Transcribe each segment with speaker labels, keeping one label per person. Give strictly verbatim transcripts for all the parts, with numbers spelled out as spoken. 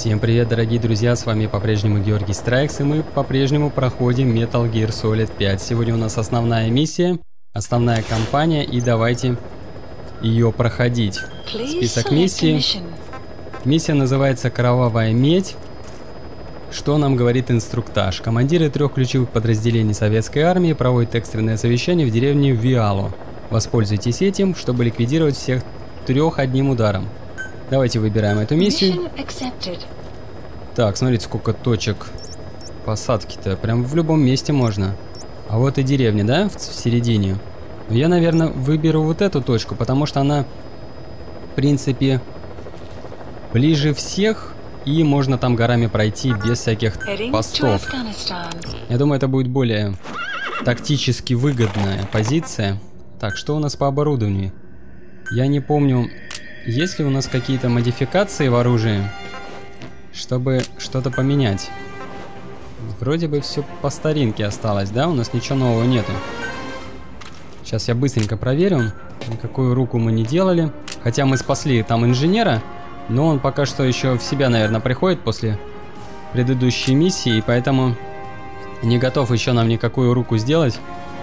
Speaker 1: Всем привет, дорогие друзья, с вами по-прежнему Георгий Страйкс, и мы по-прежнему проходим Metal Gear Solid пять. Сегодня у нас основная миссия, основная кампания, и давайте ее проходить. Список миссий. Миссия называется «Кровавая медь». Что нам говорит инструктаж? Командиры трех ключевых подразделений советской армии проводят экстренное совещание в деревне Виало. Воспользуйтесь этим, чтобы ликвидировать всех трех одним ударом. Давайте выбираем эту миссию. Так, смотрите, сколько точек посадки-то. Прям в любом месте можно. А вот и деревня, да, в середине. Я, наверное, выберу вот эту точку, потому что она, в принципе, ближе всех. И можно там горами пройти без всяких постов. Я думаю, это будет более тактически выгодная позиция. Так, что у нас по оборудованию? Я не помню, есть ли у нас какие-то модификации в оружии, чтобы что-то поменять. Вроде бы все по старинке осталось, да? У нас ничего нового нету. Сейчас я быстренько проверю. Никакую руку мы не делали. Хотя мы спасли там инженера, но он пока что еще в себя, наверное, приходит после предыдущей миссии, и поэтому не готов еще нам никакую руку сделать.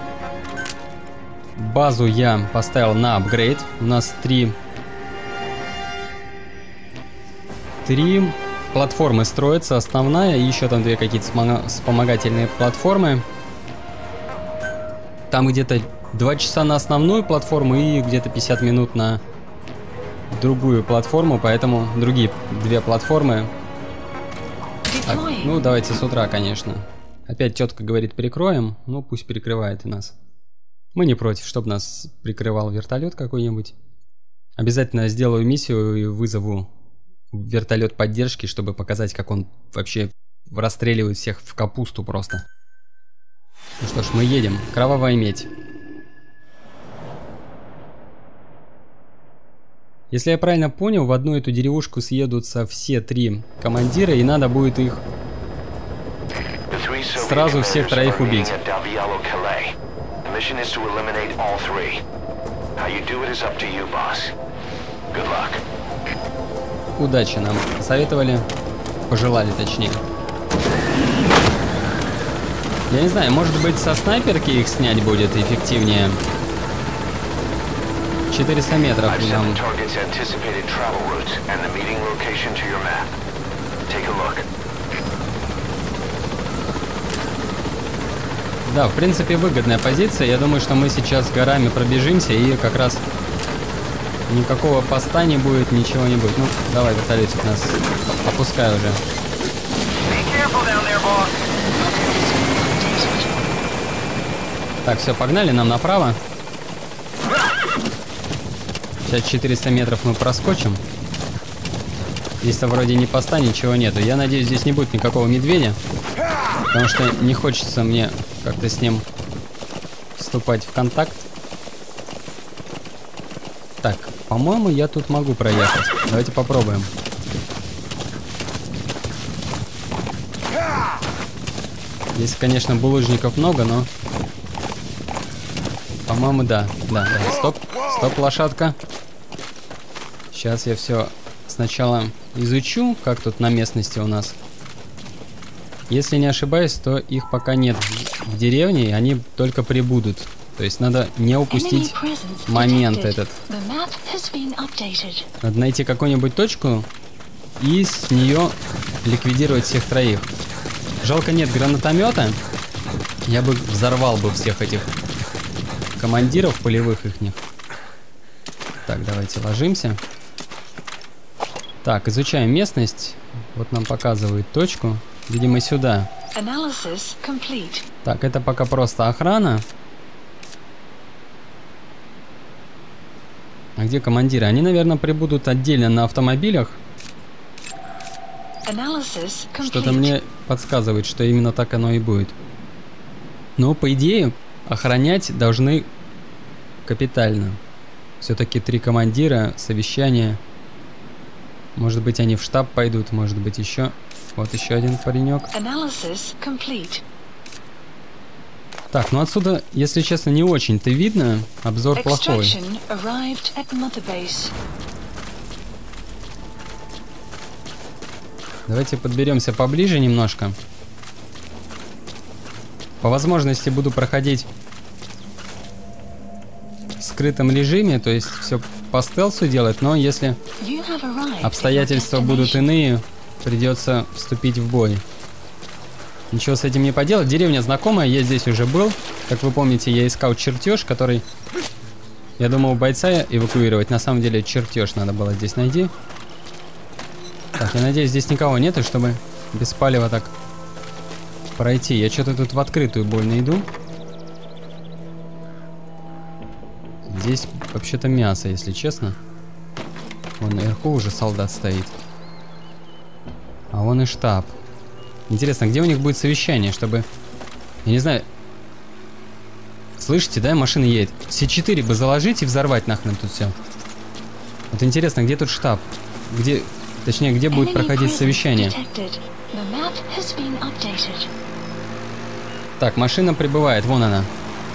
Speaker 1: Базу я поставил на апгрейд. У нас три... Три платформы строятся. Основная и еще там две какие-то вспомогательные платформы. Там где-то два часа на основную платформу и где-то пятьдесят минут на другую платформу, поэтому другие две платформы. Так, ну давайте с утра, конечно. Опять тетка говорит, перекроем. Ну пусть перекрывает и нас. Мы не против, чтобы нас прикрывал вертолет какой-нибудь. Обязательно сделаю миссию и вызову вертолет поддержки, чтобы показать, как он вообще расстреливает всех в капусту просто. Ну что ж, мы едем. Кровавая медь. Если я правильно понял, в одну эту деревушку съедутся все три командира, и надо будет их сразу всех троих убить. Удачи нам советовали, пожелали точнее. Я не знаю, может быть со снайперки их снять будет эффективнее. четыреста метров нам. Да, в принципе, выгодная позиция. Я думаю, что мы сейчас горами пробежимся и как раз никакого поста не будет, ничего не будет. Ну, давай, вертолетик нас опускай уже. Так, все, погнали, нам направо. Сейчас четыреста метров мы проскочим. Здесь-то вроде ни поста, ничего нету. Я надеюсь, здесь не будет никакого медведя. Потому что не хочется мне как-то с ним вступать в контакт. Так, по-моему, я тут могу проехать. Давайте попробуем. Здесь, конечно, булыжников много, но... По-моему, да. Да, да. Стоп. Стоп, лошадка. Сейчас я все сначала изучу, как тут на местности у нас. Если не ошибаюсь, то их пока нет в деревне, и они только прибудут. То есть надо не упустить момент этот. Надо найти какую-нибудь точку и с нее ликвидировать всех троих. Жалко, нет гранатомета. Я бы взорвал бы всех этих командиров полевых ихних. Так, давайте ложимся. Так, изучаем местность. Вот нам показывают точку. Видимо, сюда. Так, это пока просто охрана. А где командиры? Они, наверное, прибудут отдельно на автомобилях. Что-то мне подсказывает, что именно так оно и будет. Но, по идее, охранять должны капитально. Все-таки три командира, совещание. Может быть, они в штаб пойдут, может быть, еще. Вот еще один паренек. Так, ну отсюда, если честно, не очень-то видно. Обзор плохой. Давайте подберемся поближе немножко. По возможности буду проходить в скрытом режиме, то есть все по стелсу делать, но если обстоятельства будут иные, придется вступить в бой. Ничего с этим не поделать. Деревня знакомая, я здесь уже был. Как вы помните, я искал чертеж, который, я думал, бойца эвакуировать. На самом деле чертеж надо было здесь найти. Так, я надеюсь, здесь никого нету, чтобы без палева так пройти. Я что-то тут в открытую больно иду. Здесь вообще-то мясо, если честно. Вон наверху уже солдат стоит. А вон и штаб. Интересно, где у них будет совещание, чтобы... Я не знаю... Слышите, да, машина едет. Си четыре бы заложить и взорвать нахрен тут все. Вот интересно, где тут штаб? Где... Точнее, где будет проходить совещание? Так, машина прибывает, вон она.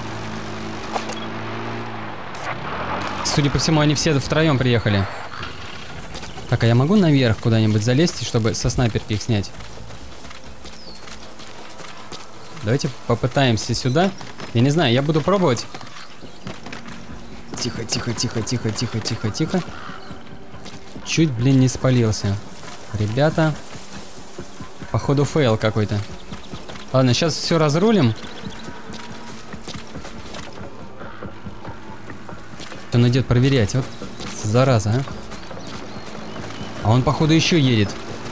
Speaker 1: Судя по всему, они все втроем приехали. Так, а я могу наверх куда-нибудь залезть, чтобы со снайперки их снять? Давайте попытаемся сюда. Я не знаю, я буду пробовать. Тихо, тихо, тихо, тихо, тихо, тихо, тихо. Чуть, блин, не спалился. Ребята. Походу фейл какой-то. Ладно, сейчас все разрулим. Он идет проверять. Вот зараза, а. А он, походу, еще едет.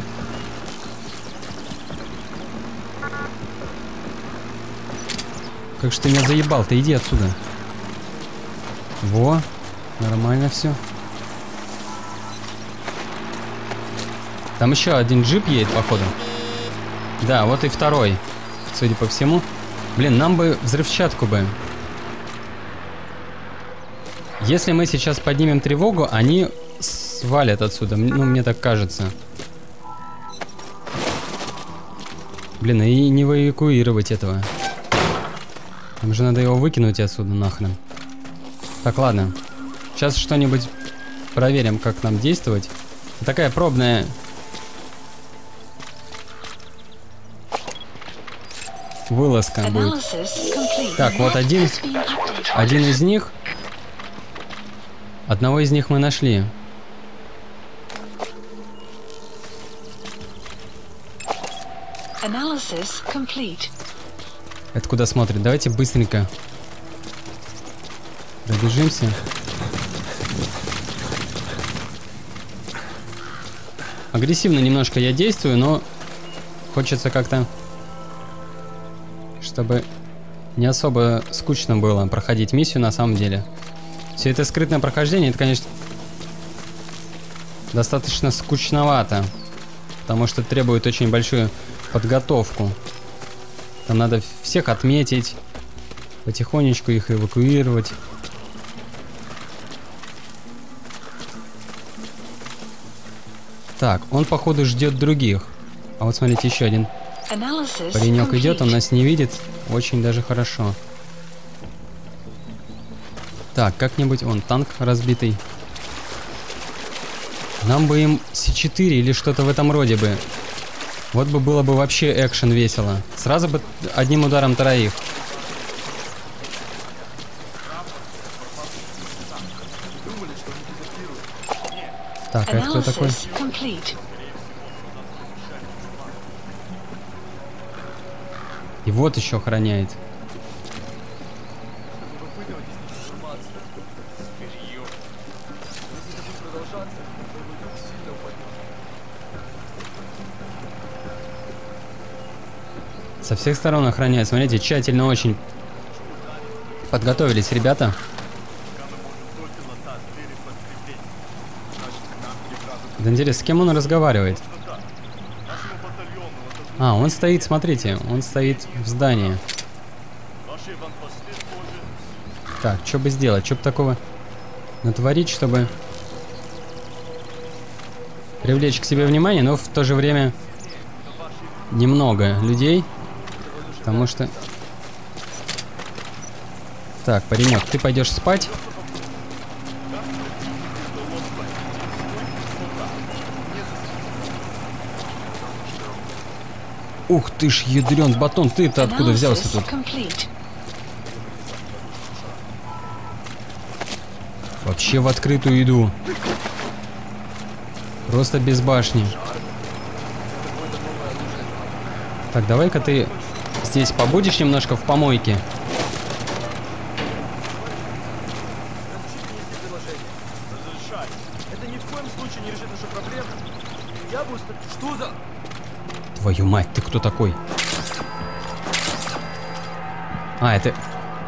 Speaker 1: Как же ты меня заебал? Ты иди отсюда. Во. Нормально все. Там еще один джип едет, походу. Да, вот и второй. Судя по всему. Блин, нам бы взрывчатку бы. Если мы сейчас поднимем тревогу, они свалят отсюда. Ну, мне так кажется. Блин, и не эвакуировать этого. Нам же надо его выкинуть отсюда нахрен. Так, ладно. Сейчас что-нибудь проверим, как нам действовать. Такая пробная... вылазка будет. Так, вот один. Один из них. Одного из них мы нашли. Это куда смотрит? Давайте быстренько пробежимся. Агрессивно немножко я действую, но хочется как-то, чтобы не особо скучно было проходить миссию на самом деле. Все это скрытное прохождение, это, конечно, достаточно скучновато, потому что требует очень большую подготовку. Там надо всех отметить, потихонечку их эвакуировать. Так, он, походу, ждет других. А вот смотрите, еще один паренек идет, он нас не видит. Очень даже хорошо. Так, как-нибудь... Вон, танк разбитый. Нам бы им Си четыре или что-то в этом роде бы. Вот бы было бы вообще экшен весело. Сразу бы одним ударом троих. Так, а это кто такой? И вот еще охраняет. Со всех сторон охраняет. Смотрите, тщательно очень подготовились ребята. Да интересно, с кем он разговаривает? А, он стоит, смотрите, он стоит в здании. Так, что бы сделать? Что бы такого натворить, чтобы привлечь к себе внимание, но в то же время немного людей, потому что... Так, паренек, ты пойдешь спать. Ух ты ж, ядрен батон, ты-то откуда взялся тут? Вообще в открытую иду. Просто без башни. Так, давай-ка ты здесь побудешь немножко в помойке.
Speaker 2: Это ни в коем случае не решит нашу проблему. Я бы... Что за...
Speaker 1: Твою мать, ты кто такой? А, это...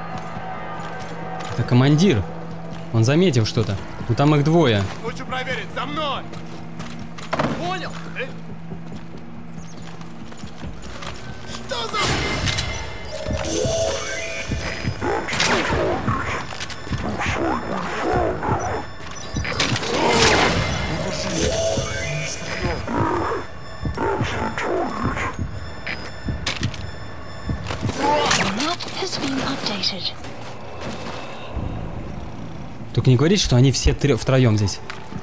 Speaker 1: Это командир. Он заметил что-то. Ну там их двое.
Speaker 2: Хочу проверить, за мной! Понял? Что за...
Speaker 1: Только не говорите, что они все втроем здесь.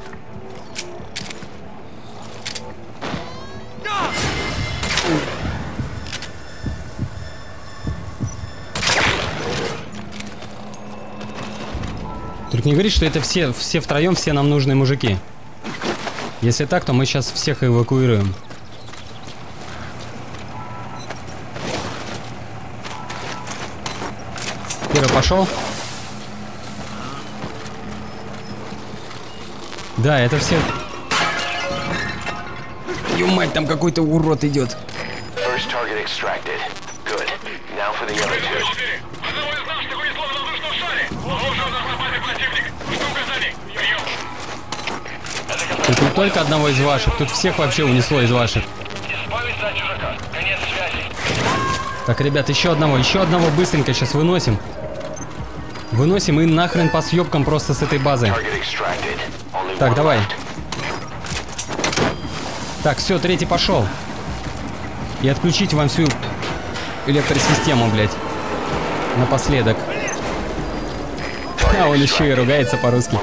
Speaker 1: Только не говорите, что это все, все втроем, все нам нужные мужики. Если так, то мы сейчас всех эвакуируем. Первый пошел. Да, это все. Ё мать, там какой-то урод идет. Тут не только одного из ваших, тут всех вообще унесло из ваших. Так, ребят, еще одного, еще одного быстренько сейчас выносим. Выносим и нахрен по съебкам просто с этой базы. Так, давай. Так, все, третий пошел. И отключить вам всю электросистему, блядь. Напоследок. А он еще и ругается по-русски.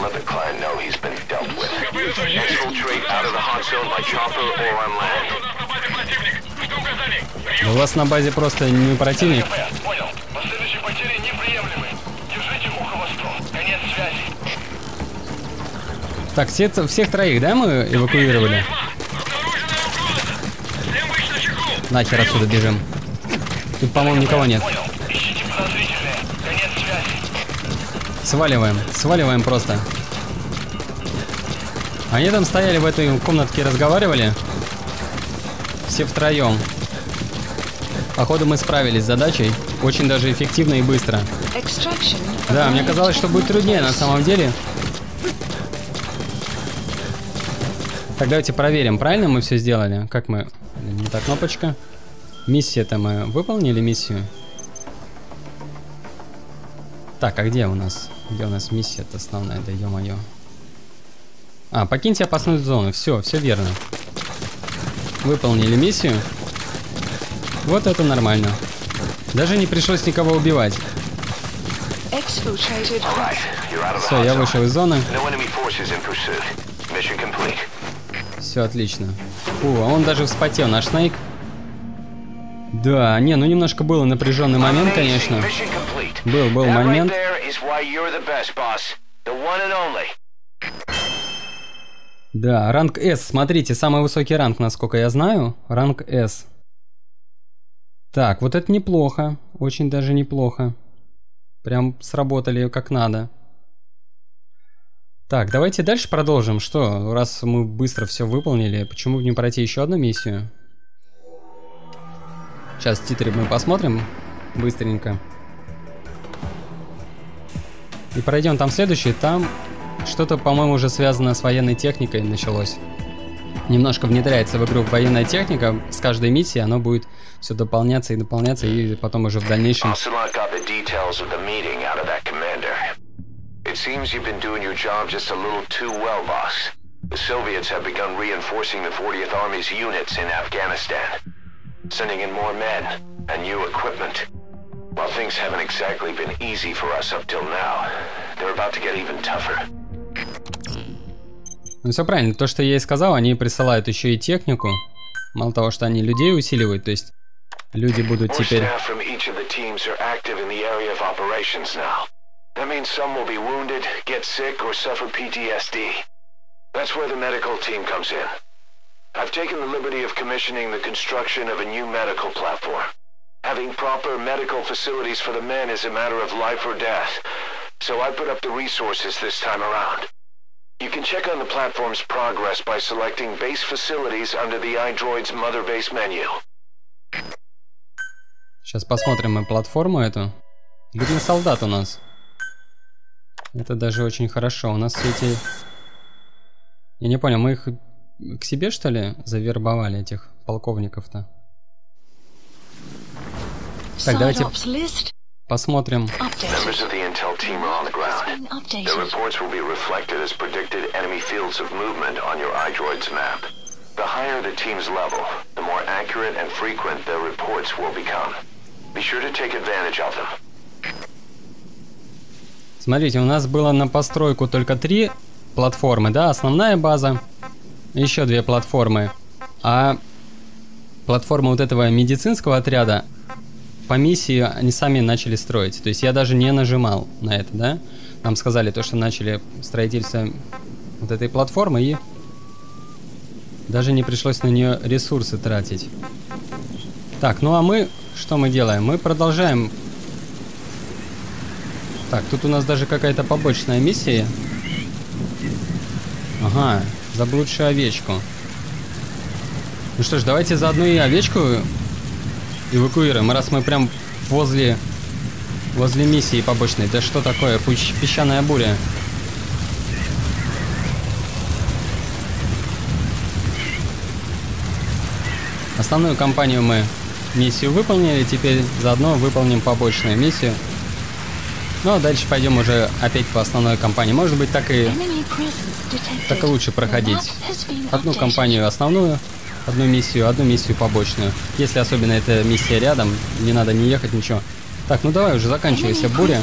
Speaker 1: У вас на базе просто не противник. Так, все, всех троих, да, мы эвакуировали? Нахер отсюда бежим. Тут, по-моему, никого нет. Сваливаем, сваливаем просто. Они там стояли в этой комнатке, разговаривали. Все втроем. Походу мы справились с задачей. Очень даже эффективно и быстро. Да, мне казалось, что будет труднее на самом деле. Так, давайте проверим, правильно мы все сделали? Как мы... Не та кнопочка. Миссия-то мы выполнили миссию. Так, а где у нас? Где у нас миссия-то основная? Да ё-моё. А, покиньте опасную зону. Все, все верно. Выполнили миссию. Вот это нормально. Даже не пришлось никого убивать. Все, я вышел из зоны. Все отлично. Фу, а он даже вспотел, наш Снейк. Да, не, ну немножко был напряженный момент, конечно. Был, был момент. Да, ранг С, смотрите, самый высокий ранг, насколько я знаю. Ранг С. Так, вот это неплохо. Очень даже неплохо. Прям сработали как надо. Так, давайте дальше продолжим. Что, раз мы быстро все выполнили, почему бы не пройти еще одну миссию? Сейчас титры мы посмотрим быстренько. И пройдем там следующий. Там что-то, по-моему, уже связано с военной техникой началось. Немножко внедряется в игру военная техника. С каждой миссией оно будет все дополняться и дополняться, и потом уже в дальнейшем...
Speaker 3: It seems you've been doing your job just a little too well, boss. The Soviets have begun reinforcing the fortieth Army's units in Afghanistan, sending in more men and new equipment. While things haven't exactly been easy for us up till now, they're about to get even tougher.
Speaker 1: Ну все правильно, то, что я и сказал, они присылают еще и технику. Мало того, что они людей усиливают, то есть люди будут теперь...
Speaker 3: That means some will be wounded, get sick, or suffer P T S D. That's where the medical team comes in. I've taken the liberty of commissioning the construction of a new medical platform. Having proper medical facilities for the men is a matter of life or death, so I put up the resources this time around. You can check on the platform's progress by selecting base facilities under the iDroid's mother base menu.
Speaker 1: Сейчас посмотрим мы платформу эту. Видно, солдат у нас. Это даже очень хорошо. У нас все эти... Я не понял, мы их к себе, что ли, завербовали, этих полковников-то? Так, давайте посмотрим. Смотрите, у нас было на постройку только три платформы, да, основная база, еще две платформы, а платформа вот этого медицинского отряда по миссии они сами начали строить, то есть я даже не нажимал на это, да, нам сказали то, что начали строительство вот этой платформы и даже не пришлось на нее ресурсы тратить. Так, ну а мы, что мы делаем? Мы продолжаем. Так, тут у нас даже какая-то побочная миссия. Ага, заблудшую овечку. Ну что ж, давайте заодно и овечку эвакуируем, раз мы прям возле, возле миссии побочной. Да что такое? Пусть песчаная буря. Основную кампанию мы миссию выполнили, теперь заодно выполним побочную миссию. Ну а дальше пойдем уже опять по основной кампании. Может быть, так и, так и лучше проходить. Одну кампанию основную, одну миссию, одну миссию побочную. Если особенно эта миссия рядом, не надо не ехать, ничего. Так, ну давай уже, заканчивайся буря.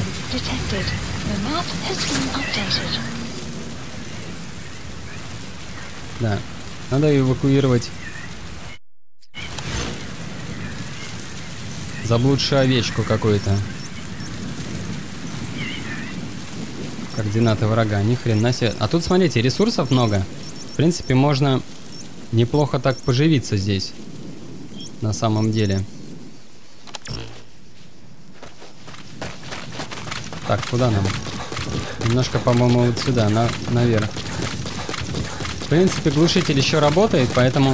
Speaker 1: Да, надо эвакуировать заблудшую овечку какую-то. Координаты врага, ни хрена себе. А тут, смотрите, ресурсов много. В принципе, можно неплохо так поживиться здесь. На самом деле. Так, куда нам? Немножко, по-моему, вот сюда, на, наверх. В принципе, глушитель еще работает, поэтому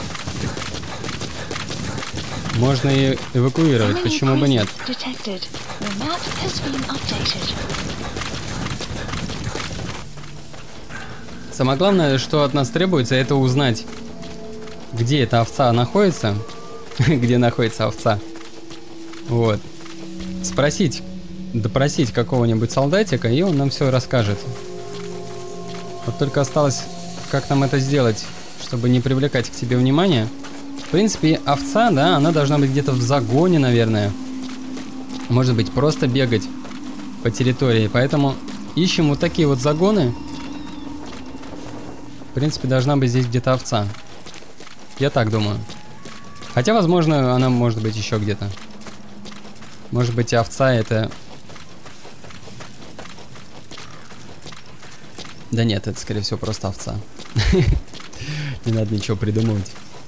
Speaker 1: можно и эвакуировать. Почему бы нет? Самое главное, что от нас требуется, это узнать, где эта овца находится. Где находится овца. Вот. Спросить, допросить какого-нибудь солдатика, и он нам все расскажет. Вот только осталось, как нам это сделать, чтобы не привлекать к себе внимание. В принципе, овца, да, она должна быть где-то в загоне, наверное. Может быть, просто бегать по территории. Поэтому ищем вот такие вот загоны. В принципе, должна быть здесь где-то овца. Я так думаю. Хотя, возможно, она может быть еще где-то. Может быть, овца это... Да нет, это, скорее всего, просто овца. Не надо ничего придумывать.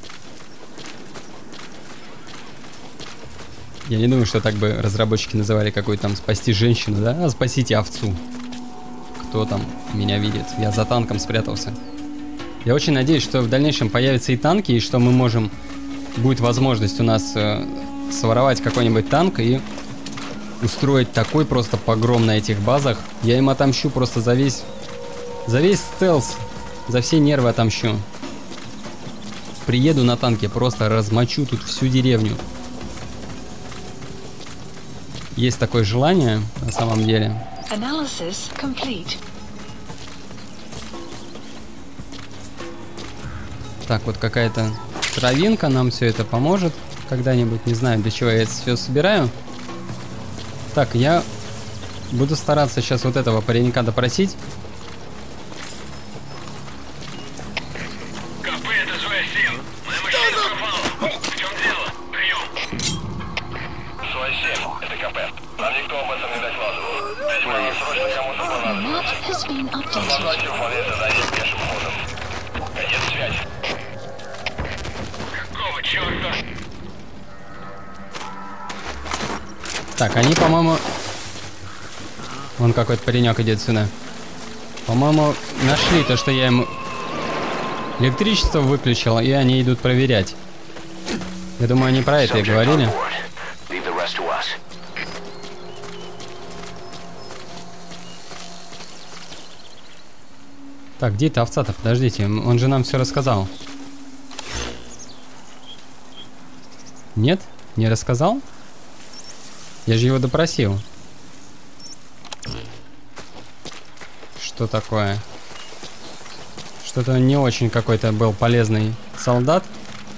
Speaker 1: Я не думаю, что так бы разработчики называли какую-то там спасти женщину, да? А спасите овцу. Кто там меня видит? Я за танком спрятался. Я очень надеюсь, что в дальнейшем появятся и танки, и что мы можем... Будет возможность у нас э, своровать какой-нибудь танк и устроить такой просто погром на этих базах. Я им отомщу просто за весь... За весь стелс. За все нервы отомщу. Приеду на танке, просто размочу тут всю деревню. Есть такое желание, на самом деле. Так, вот какая-то травинка нам все это поможет когда-нибудь. Не знаю, для чего я это все собираю. Так, я буду стараться сейчас вот этого паренька допросить.
Speaker 3: никто об этом не докладывал. Видимо, они срочно кому-то понадобятся. Разложите в поле, доедем пешим ходом. Конец связи. Какого черта?
Speaker 1: Так, они, по-моему... Вон какой-то паренек идет сюда. По-моему, нашли то, что я им электричество выключил, и они идут проверять. Я думаю, они про это и говорили. Так, где эта овца-то? Подождите, он же нам все рассказал. Нет? Не рассказал? Я же его допросил. Что такое? Что-то не очень какой-то был полезный солдат.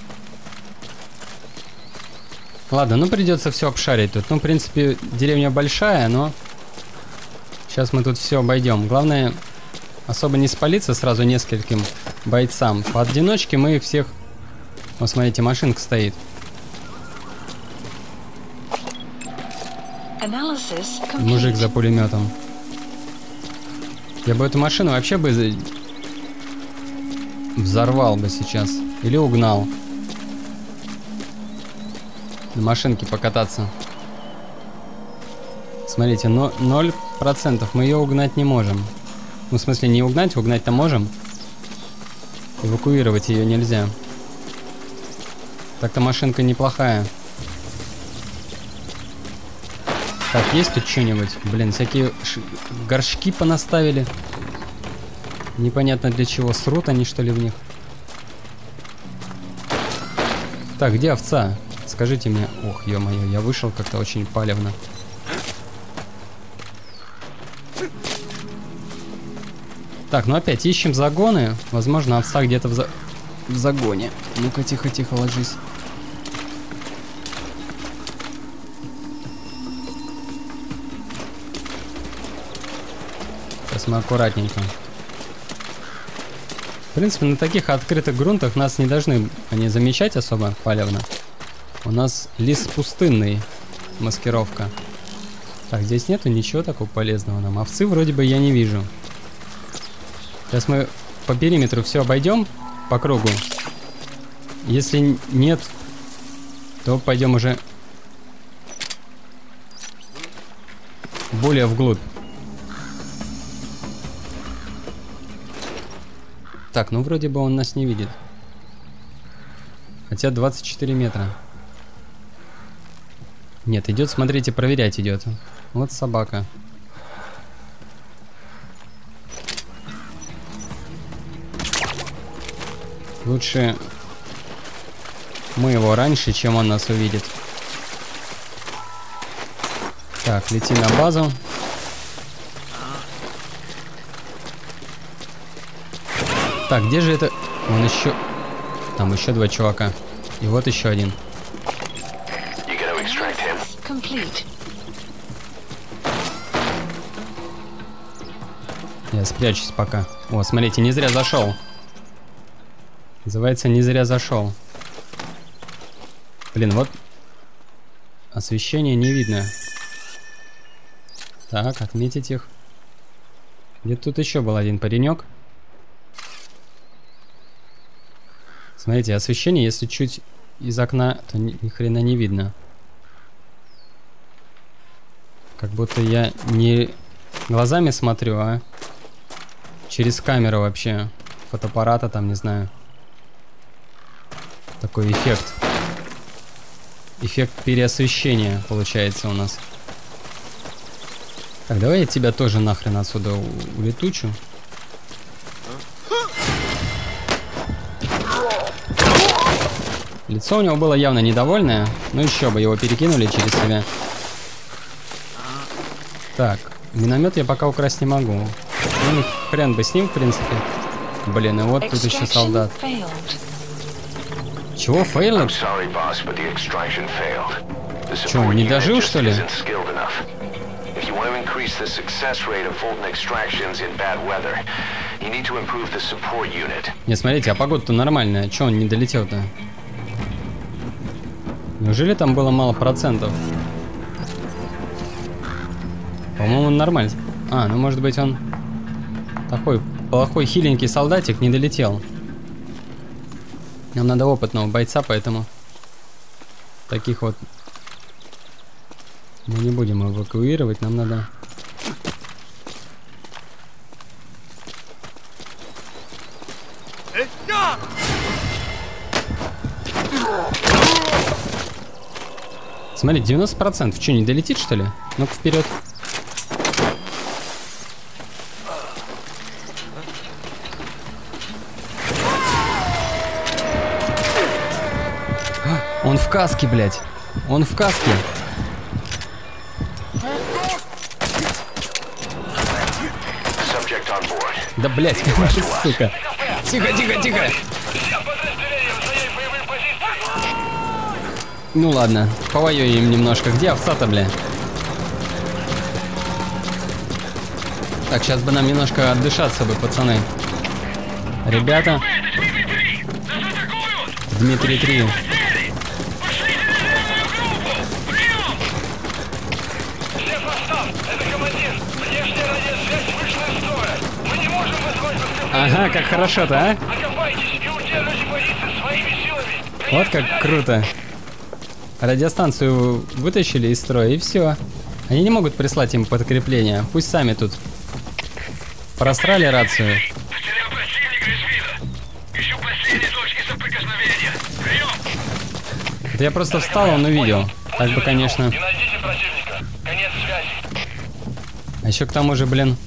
Speaker 1: Ладно, ну придется все обшарить тут. Ну, в принципе, деревня большая, но сейчас мы тут все обойдем. Главное, особо не спалиться сразу нескольким бойцам. Поодиночке мы их всех... Вот смотрите, машинка стоит. Мужик за пулеметом. Я бы эту машину вообще бы взорвал бы сейчас. Или угнал. На машинке покататься. Смотрите, но ноль процентов мы ее угнать не можем. Ну, в смысле, не угнать, угнать-то можем. Эвакуировать ее нельзя. Так-то машинка неплохая. Так, есть тут что-нибудь? Блин, всякие ш... горшки понаставили. Непонятно для чего. Срут они, что ли, в них? Так, где овца? Скажите мне. Ох, ё-моё, я вышел как-то очень палевно. Так, ну опять ищем загоны. Возможно, овца где-то в, за... в загоне. Ну-ка, тихо-тихо, ложись. Сейчас мы аккуратненько. В принципе, на таких открытых грунтах нас не должны они замечать особо палевно. У нас лес пустынный. Маскировка. Так, здесь нету ничего такого полезного нам. Овцы вроде бы я не вижу. Сейчас мы по периметру все обойдем по кругу. Если нет, то пойдем уже более вглубь. Так, ну вроде бы он нас не видит. Хотя двадцать четыре метра. Нет, идет, смотрите, проверять идет. Вот собака. Лучше мы его раньше, чем он нас увидит. Так, летим на базу. Так, где же это? Он еще... Там еще два чувака. И вот еще один. Я спрячусь пока. О, смотрите, не зря зашел. Называется, не зря зашел. Блин, вот освещение не видно. Так, отметить их. Где-то тут еще был один паренек. Смотрите, освещение, если чуть из окна, то ни, ни хрена не видно. Как будто я не глазами смотрю, а через камеру вообще. Фотоаппарата там, не знаю. Такой эффект. Эффект переосвещения получается у нас. Так, давай я тебя тоже нахрен отсюда улетучу. Лицо у него было явно недовольное. Ну еще бы, его перекинули через себя. Так, миномет я пока украсть не могу. Ну, хрен бы с ним, в принципе. Блин, и вот тут еще солдат. Чего, фейлит? Че, он не дожил, что ли? Не, смотрите, а погода-то нормальная. Че он не долетел-то? Неужели там было мало процентов? По-моему, он нормально. А, ну может быть он такой плохой хиленький солдатик, не долетел. Нам надо опытного бойца, поэтому таких вот мы не будем эвакуировать, нам надо... Смотри, девяносто процентов. Что, не долетит, что ли? Ну-ка, вперед. Он в каске, блядь. Он в каске. Да, блядь, сука. Тихо, тихо, тихо. Ну ладно, повоюем немножко. Где овца-то, бля? Так, сейчас бы нам немножко отдышаться бы, пацаны. Ребята. Дмитрий три. Ага, как хорошо-то, а? Вот как круто. Радиостанцию вытащили из строя, и все. Они не могут прислать им подкрепление. Пусть сами тут просрали рацию. Это я просто встал, он увидел. Так бы, конечно. А еще к тому же, блин.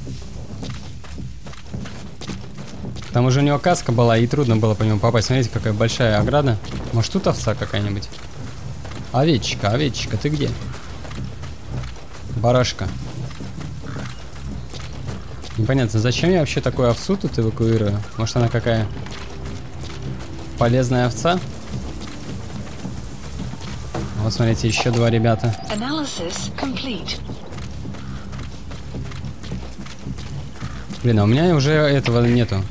Speaker 1: К тому же у него каска была, и трудно было по нему попасть. Смотрите, какая большая ограда. Может, тут овца какая-нибудь? Овечка, овечка, ты где? Барашка. Непонятно, зачем я вообще такую овцу тут эвакуирую? Может, она какая полезная овца? Вот, смотрите, еще два ребята. Блин, а у меня уже этого нету.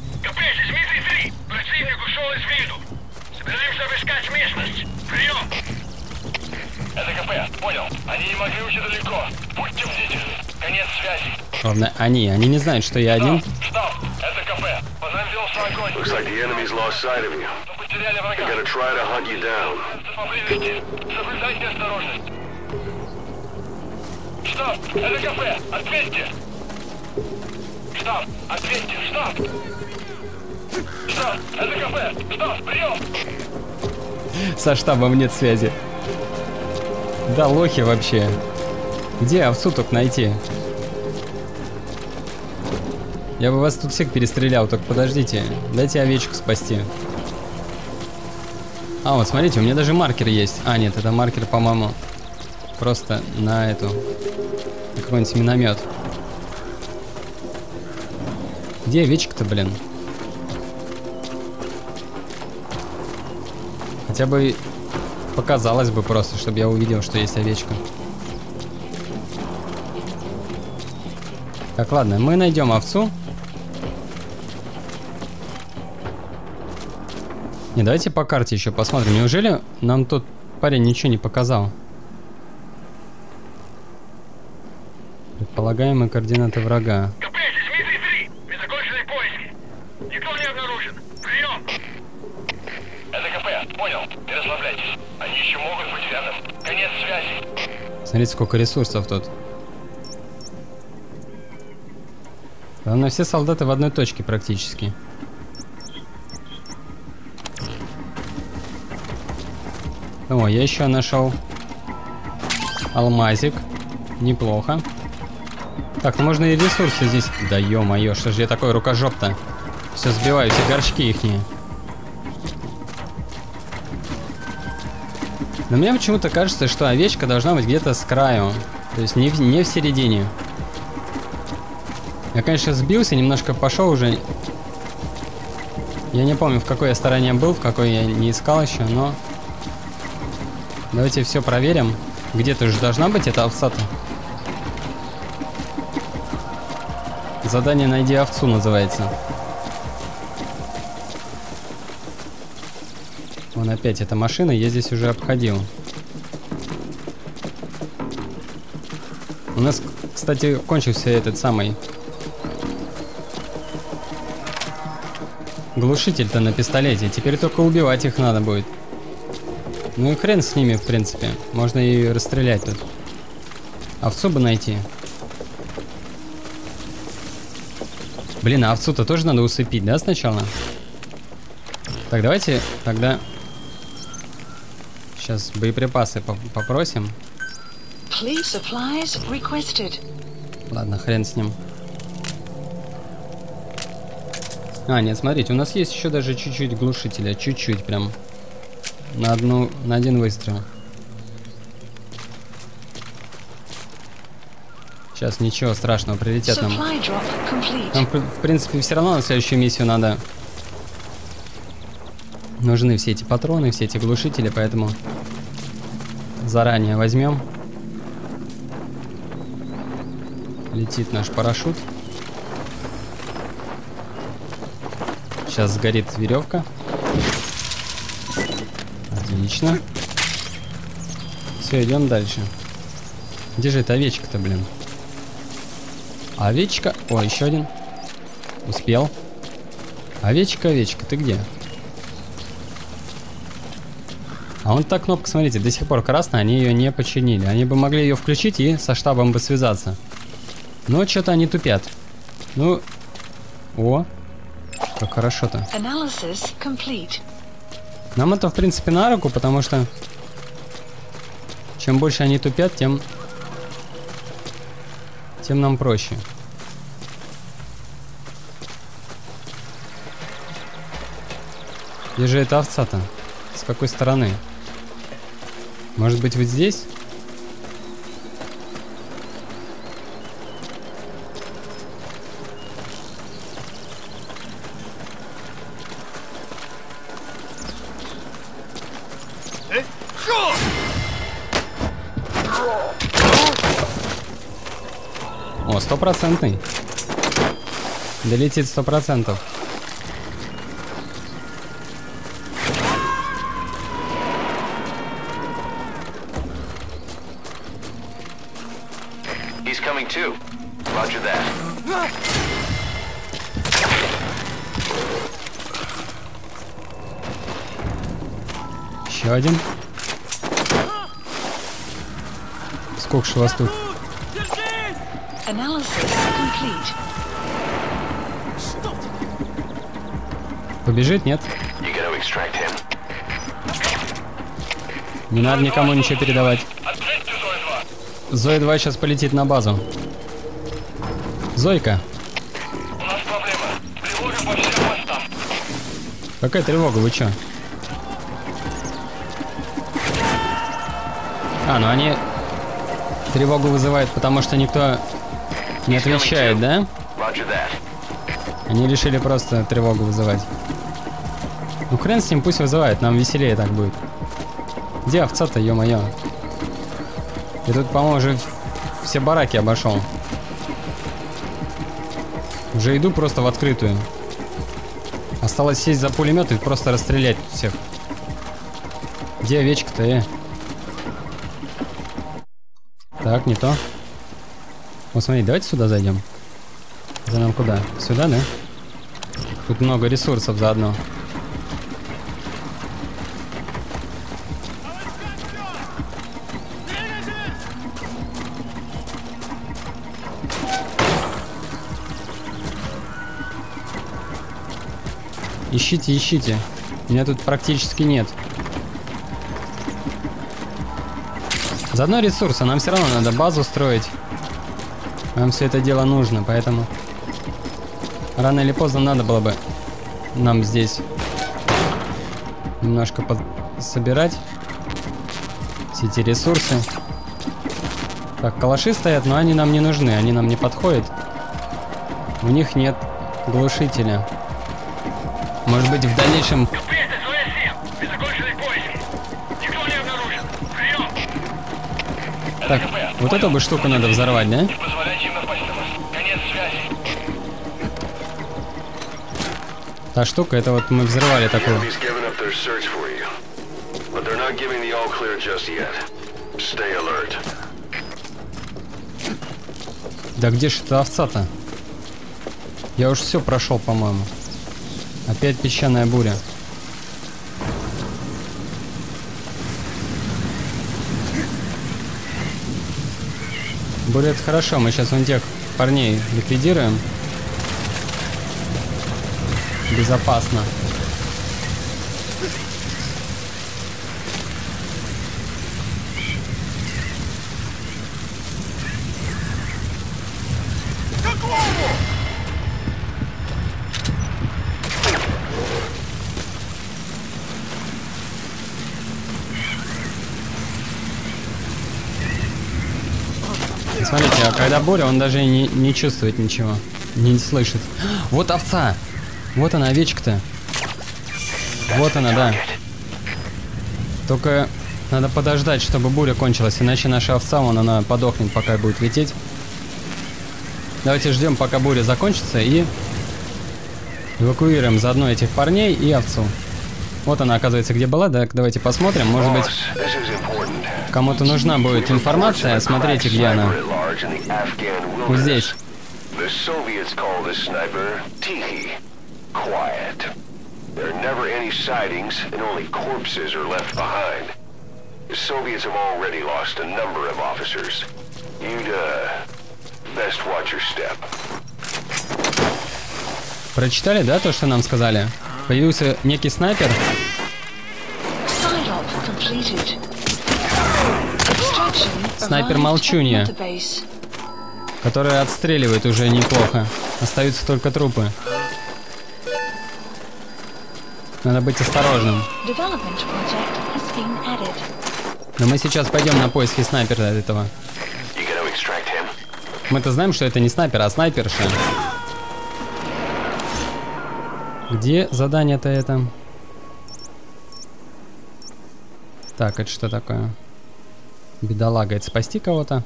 Speaker 1: Ладно, они, они не знают, что я один.
Speaker 2: Штаб, это КП. Позавелся огонь.
Speaker 3: Looks like the enemy's lost sight of you.
Speaker 2: Потеряли врага.
Speaker 3: They're gonna try to hunt you down.
Speaker 2: Поблизости. Соблюдайте осторожность. Штаб, это КП. Ответьте. Штаб, ответьте. Штаб. Штаб, это КП. Штаб, прием.
Speaker 1: Со штабом нет связи. Да, лохи вообще. Где овцу только найти? Я бы вас тут всех перестрелял, только подождите. Дайте овечку спасти. А, вот смотрите, у меня даже маркер есть. А, нет, это маркер, по-моему, просто на эту... На какой-нибудь миномет. Где овечка-то, блин? Хотя бы показалось бы просто, чтобы я увидел, что есть овечка. Так, ладно, мы найдем овцу. Не, давайте по карте еще посмотрим. Неужели нам тот парень ничего не показал? Предполагаемые координаты врага.
Speaker 2: КП, здесь Дмитрий три. Мы закончили поиски. Никто не обнаружен. Прием. Это КП, понял. Не расслабляйтесь. Они еще могут быть рядом. Конец связи.
Speaker 1: Смотрите, сколько ресурсов тут. Главное, все солдаты в одной точке практически. О, я еще нашел алмазик. Неплохо. Так, ну можно и ресурсы здесь. Да ё-моё, что же я такой рукожоп-то? Все сбиваю, все горшки ихние. Но мне почему-то кажется, что овечка должна быть где-то с краю. То есть не в, не в середине. Я, конечно, сбился, немножко пошел уже. Я не помню, в какой я стороне был, в какой я не искал еще, но... Давайте все проверим. Где-то же должна быть эта овца-то. Задание «Найди овцу» называется. Вон опять эта машина, я здесь уже обходил. У нас, кстати, кончился этот самый глушитель-то на пистолете. Теперь только убивать их надо будет. Ну и хрен с ними, в принципе. Можно и расстрелять тут. Овцу бы найти. Блин, а овцу-то тоже надо усыпить, да, сначала? Так, давайте тогда... Сейчас боеприпасы попросим. Ладно, хрен с ним. А, нет, смотрите, у нас есть еще даже чуть-чуть глушителя. Чуть-чуть прям. На одну, на один выстрел. Сейчас ничего страшного, прилетят нам. Нам, в принципе, все равно на следующую миссию надо... Нужны все эти патроны, все эти глушители, поэтому заранее возьмем. Летит наш парашют. Сейчас сгорит веревка. Отлично. Все, идем дальше. Где же эта овечка-то, блин? Овечка. О, еще один. Успел. Овечка, овечка, ты где? А вон та кнопка, смотрите, до сих пор красная, они ее не починили. Они бы могли ее включить и со штабом бы связаться. Но что-то они тупят. Ну, о, как хорошо-то. Нам это, в принципе, на руку, потому что чем больше они тупят, тем, тем нам проще. Где же эта овца-то? С какой стороны? Может быть, вот здесь? О, стопроцентный. Долетит сто процентов.
Speaker 3: Two. Roger that.
Speaker 1: Еще один. Сколько же вас тут? Побежит, нет? Не надо никому ничего передавать. Зоя два сейчас полетит на базу. Зойка.
Speaker 2: У нас проблема. Тревога по всем мостам.
Speaker 1: Какая тревога? Вы чё? А, ну они тревогу вызывают, потому что никто не отвечает, да? Они решили просто тревогу вызывать. Ну хрен с ним, пусть вызывает, нам веселее так будет. Где овца-то, ё-моё? Я тут, по-моему, уже все бараки обошел. Уже иду просто в открытую. Осталось сесть за пулемет и просто расстрелять всех. Где овечка-то, э? Так, не то. Вот смотри, давайте сюда зайдем. За нам куда? Сюда, да? Тут много ресурсов заодно. Ищите, ищите. Меня тут практически нет. Заодно ресурсы. Нам все равно надо базу строить. Нам все это дело нужно, поэтому рано или поздно надо было бы нам здесь немножко собирать все эти ресурсы. Так, калаши стоят, но они нам не нужны, они нам не подходят. У них нет глушителя. Может быть, в дальнейшем... Так, вот эту бы штуку надо взорвать, да? Та штука, это вот мы взрывали такую. Да где же эта овца-то? Я уж все прошел, по-моему. Опять песчаная буря. Буря — это хорошо, мы сейчас вон тех парней ликвидируем. Безопасно. Смотрите, а когда буря, он даже не, не чувствует ничего. Не слышит. Вот овца! Вот она, овечка-то. Вот она, да. Только надо подождать, чтобы буря кончилась, иначе наша овца, вон она подохнет, пока будет лететь. Давайте ждем, пока буря закончится, и эвакуируем заодно этих парней и овцу. Вот она, оказывается, где была. Так, давайте посмотрим. Может быть, кому-то нужна будет информация. Смотрите, где она. Вот здесь. Прочитали, да, то, что нам сказали? Появился некий снайпер. Снайпер Молчунья, который отстреливает уже неплохо. Остаются только трупы. Надо быть осторожным. Но мы сейчас пойдем на поиски снайпера этого. Мы-то знаем, что это не снайпер, а снайперша. Где задание-то это? Так, это что такое? Бедолага, это спасти кого-то?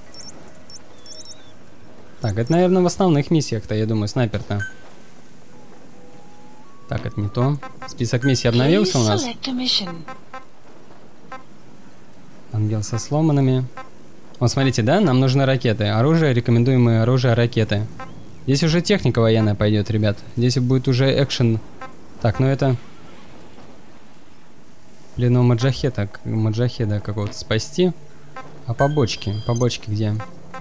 Speaker 1: Так, это, наверное, в основных миссиях-то, я думаю, снайпер-то. Так, это не то. Список миссий обновился у нас. Ангел со сломанными. Вот, смотрите, да, нам нужны ракеты. Оружие, рекомендуемые оружие, ракеты. Здесь уже техника военная пойдет, ребят. Здесь будет уже экшен. Так, ну это... Пленного маджахеда, маджахеда какого-то спасти. А побочки? Побочки где?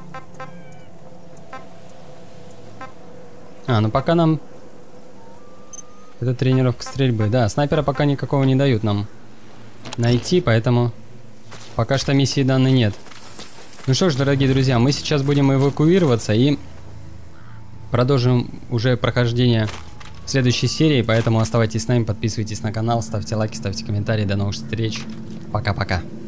Speaker 1: А, ну пока нам... Это тренировка стрельбы. Да, снайпера пока никакого не дают нам найти, поэтому... Пока что миссии данной нет. Ну что ж, дорогие друзья, мы сейчас будем эвакуироваться и... Продолжим уже прохождение следующей серии, поэтому оставайтесь с нами, подписывайтесь на канал, ставьте лайки, ставьте комментарии. До новых встреч. Пока-пока.